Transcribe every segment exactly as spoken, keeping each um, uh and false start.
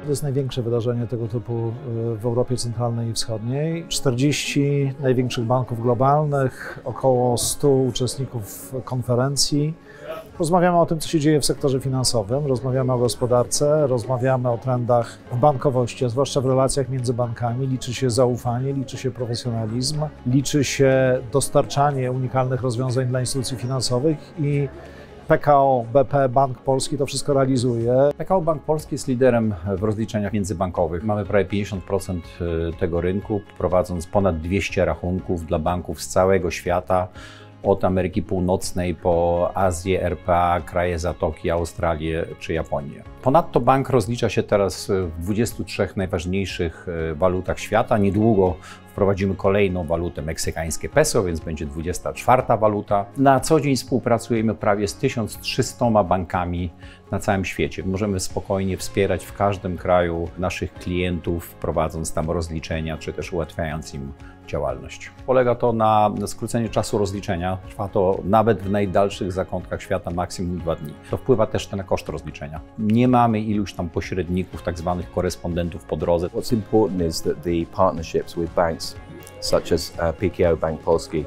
To jest największe wydarzenie tego typu w Europie Centralnej i Wschodniej. czterdzieści największych banków globalnych, około stu uczestników konferencji. Rozmawiamy o tym, co się dzieje w sektorze finansowym, rozmawiamy o gospodarce, rozmawiamy o trendach w bankowości, a zwłaszcza w relacjach między bankami. Liczy się zaufanie, liczy się profesjonalizm, liczy się dostarczanie unikalnych rozwiązań dla instytucji finansowych i P K O B P Bank Polski to wszystko realizuje. P K O Bank Polski jest liderem w rozliczeniach międzybankowych. Mamy prawie pięćdziesiąt procent tego rynku, prowadząc ponad dwieście rachunków dla banków z całego świata, od Ameryki Północnej po Azję, R P A, kraje Zatoki, Australię czy Japonię. Ponadto bank rozlicza się teraz w dwudziestu trzech najważniejszych walutach świata. Niedługo wprowadzimy kolejną walutę, meksykańskie peso, więc będzie dwudziesta czwarta waluta. Na co dzień współpracujemy prawie z tysiąc trzystoma bankami na całym świecie. Możemy spokojnie wspierać w każdym kraju naszych klientów, prowadząc tam rozliczenia, czy też ułatwiając im działalność. Polega to na skróceniu czasu rozliczenia. Trwa to nawet w najdalszych zakątkach świata maksimum dwa dni. To wpływa też na koszt rozliczenia. Nie mamy iluś tam pośredników, tak zwanych korespondentów po drodze. What's important is that the partnerships with banks, such as uh, P K O Bank Polski,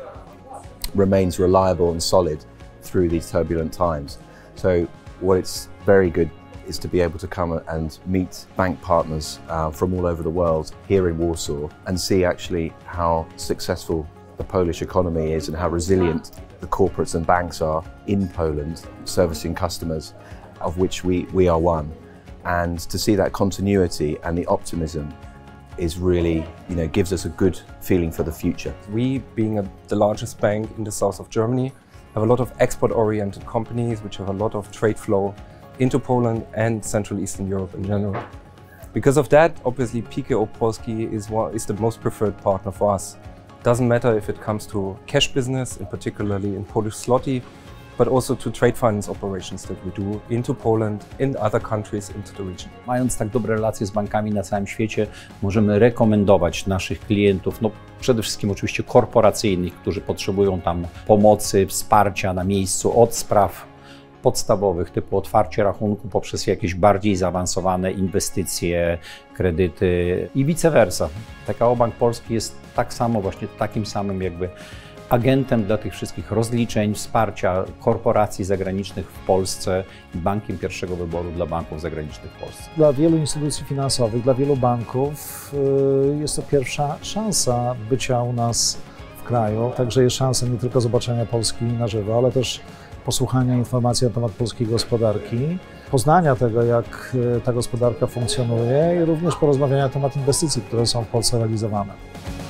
remains reliable and solid through these turbulent times. So what it's very good is to be able to come and meet bank partners uh, from all over the world here in Warsaw and see actually how successful the Polish economy is and how resilient the corporates and banks are in Poland, servicing customers, of which we, we are one. And to see that continuity and the optimism is really, you know, gives us a good feeling for the future. We, being a, the largest bank in the south of Germany, have a lot of export-oriented companies which have a lot of trade flow into Poland and Central Eastern Europe in general. Because of that, obviously P K O Polski is, one, is the most preferred partner for us. Doesn't matter if it comes to cash business, in particularly in Polish zloty, but also to trade finance operations that we do into Poland, in other countries, into the region. Mając tak dobre relacje z bankami na całym świecie, możemy rekomendować naszych klientów, no przede wszystkim oczywiście korporacyjnych, którzy potrzebują tam pomocy, wsparcia na miejscu od spraw podstawowych typu otwarcie rachunku poprzez jakieś bardziej zaawansowane inwestycje, kredyty i vice versa. P K O Bank Polski jest tak samo, właśnie takim samym jakby agentem dla tych wszystkich rozliczeń, wsparcia korporacji zagranicznych w Polsce i bankiem pierwszego wyboru dla banków zagranicznych w Polsce. Dla wielu instytucji finansowych, dla wielu banków jest to pierwsza szansa bycia u nas w kraju. Także jest szansa nie tylko zobaczenia Polski na żywo, ale też posłuchania informacji na temat polskiej gospodarki, poznania tego, jak ta gospodarka funkcjonuje i również porozmawiania na temat inwestycji, które są w Polsce realizowane.